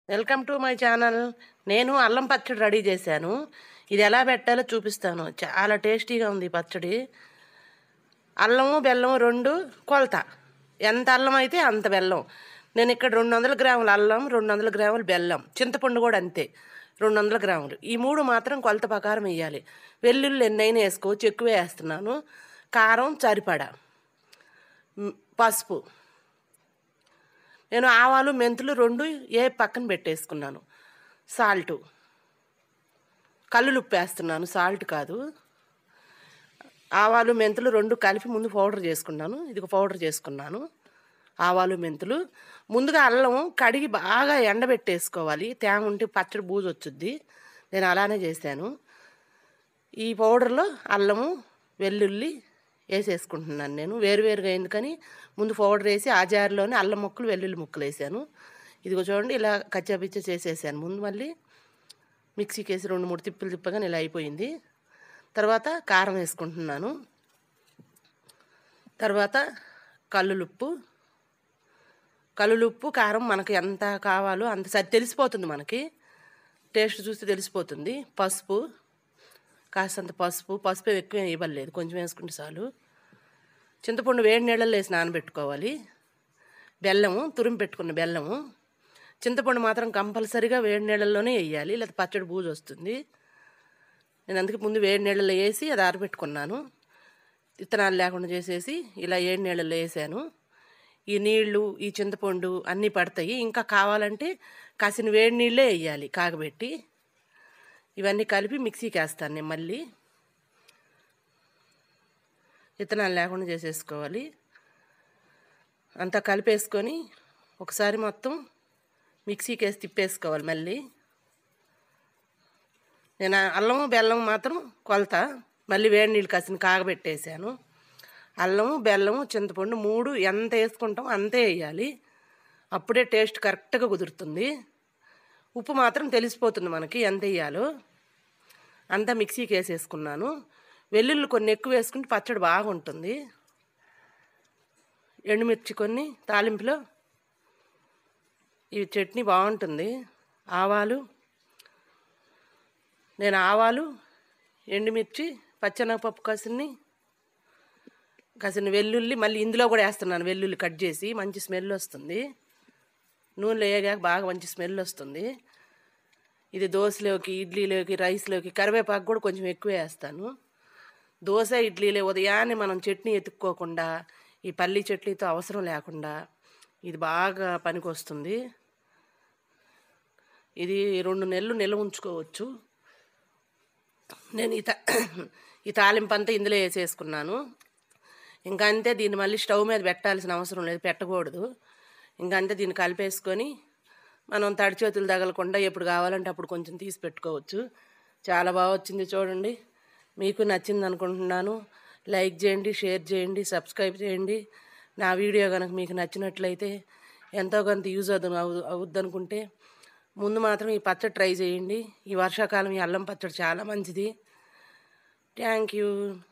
Welcome to my channel. నేను అల్లం పచ్చడి రెడీ చేశాను. ఇది ఎలా పెట్టాలో చూపిస్తాను. చాలా టేస్టీగా ఉంది పచ్చడి. అల్లము బెల్లం రెండు కొలత. ఎంత అల్లం అయితే అంత బెల్లం. నేను ఇక్కడ 200 గ్రాముల అల్లం, 200 గ్రాముల బెల్లం, చింతపండు కూడా అంతే 200 గ్రాములు. ఈ మూడు మాత్రం కొలత ప్రకారం వేయాలి. వెల్లుల్లి ఎన్నైనా వేసుకోవచ్చు, ఎక్కువే వేస్తున్నాను. కారం సరిపడా, పసుపు, నేను ఆవాలు మెంతులు రెండు పక్కన పెట్టేసుకున్నాను. సాల్టు, కల్లులుప్పు వేస్తున్నాను, సాల్ట్ కాదు. ఆవాలు మెంతులు రెండు కలిపి ముందు పౌడర్ చేసుకున్నాను. ఇది పౌడర్ చేసుకున్నాను. ఆవాలు మెంతులు ముందుగా అల్లం కడిగి బాగా ఎండబెట్టేసుకోవాలి. తేమ ఉంటే పచ్చడి బూజు వచ్చుద్ది. నేను అలానే చేశాను. ఈ పౌడర్లో అల్లము వెల్లుల్లి వేసేసుకుంటున్నాను. నేను వేరువేరుగా ఎందుకని ముందు పౌడర్ వేసి ఆ జారులోనే అల్లం ముక్కలు వెల్లుల్లి ముక్కలు వేసాను. ఇదిగో చూడండి, ఇలా కచ్చాపిచ్చ చేసేసాను. ముందు మళ్ళీ మిక్సీకి వేసి 2-3 తిప్పులు తిప్పగానే ఇలా అయిపోయింది. తర్వాత కారం వేసుకుంటున్నాను. తర్వాత కల్లులుప్పు కారం మనకి ఎంత కావాలో అంత తెలిసిపోతుంది. మనకి టేస్ట్ చూస్తే తెలిసిపోతుంది. పసుపు, కాస్తంత పసుపు ఎక్కువ వేయబడలేదు, కొంచెం వేసుకుంటే చాలు. చింతపండు వేడి నీళ్ళల్లో వేసి నానబెట్టుకోవాలి. బెల్లము, తురిమి పెట్టుకున్న బెల్లము. చింతపండు మాత్రం కంపల్సరీగా వేడి నీళ్ళల్లోనే వేయాలి, లేదా పచ్చడి బూజు వస్తుంది. నేను అందుకే ముందు వేడి నీళ్ళల్లో వేసి అది ఆరబెట్టుకున్నాను. విత్తనాలు లేకుండా చేసేసి ఇలా వేడి నీళ్ళల్లో వేసాను. ఈ నీళ్లు, ఈ చింతపండు అన్నీ పడతాయి. ఇంకా కావాలంటే కాసిన వేడి నీళ్ళే వేయాలి కాగబెట్టి. ఇవన్నీ కలిపి మిక్సీకి వేస్తాను నేను. మళ్ళీ విత్తనాలు లేకుండా చేసేసుకోవాలి. అంతా కలిపేసుకొని ఒకసారి మొత్తం మిక్సీకి వేసి తిప్పేసుకోవాలి. మళ్ళీ నేను అల్లము బెల్లం మాత్రం కొలత మళ్ళీ వేడి నీళ్ళు కాసిన కాగబెట్టేసాను. అల్లము బెల్లము చింతపండు మూడు ఎంత వేసుకుంటాం అంతే వేయాలి. అప్పుడే టేస్ట్ కరెక్ట్గా కుదురుతుంది. ఉప్పు మాత్రం తెలిసిపోతుంది మనకి ఎంత వేయాలో. అంతా మిక్సీకి వేసేసుకున్నాను. వెల్లుల్లి కొన్ని ఎక్కువ వేసుకుంటే పచ్చడి బాగుంటుంది. ఎండుమిర్చి కొన్ని తాలింపులో, ఈ చట్నీ బాగుంటుంది. నేను ఆవాలు, ఎండుమిర్చి, పచ్చెనగపప్పు కాసిన వెల్లుల్లి మళ్ళీ ఇందులో కూడా వేస్తున్నాను. వెల్లుల్లి కట్ చేసి, మంచి స్మెల్ వస్తుంది. నూనెలో వేగాక బాగా మంచి స్మెల్ వస్తుంది. ఇది దోశలోకి, ఇడ్లీలోకి, రైస్లోకి, కరివేపాకు కూడా కొంచెం ఎక్కువ వేస్తాను. దోశ ఇడ్లీలే ఉదయాన్నే మనం చట్నీ ఎత్తుక్కోకుండా, ఈ పల్లీ చట్నీతో అవసరం లేకుండా ఇది బాగా పనికొస్తుంది. ఇది 2 నెలలు నిల్వ ఉంచుకోవచ్చు. నేను ఈ తాలింపు అంతా ఇందులో వేసేసుకున్నాను. ఇంకా అంతే. దీన్ని మళ్ళీ స్టవ్ మీద పెట్టాల్సిన అవసరం లేదు, పెట్టకూడదు. ఇంకా అంతే. దీన్ని కలిపేసుకొని మనం తడి చేతులు తగలకుండా ఎప్పుడు కావాలంటే అప్పుడు కొంచెం తీసి పెట్టుకోవచ్చు. చాలా బాగా వచ్చింది చూడండి. మీకు నచ్చింది అనుకుంటున్నాను. లైక్ చేయండి, షేర్ చేయండి, సబ్స్క్రైబ్ చేయండి. నా వీడియో కనుక మీకు నచ్చినట్లయితే, ఎంతో కొంత యూజ్ అవుద్ది అనుకుంటే ముందు మాత్రం ఈ పచ్చడి ట్రై చేయండి. ఈ వర్షాకాలం ఈ అల్లం పచ్చడి చాలా మంచిది. Thank you.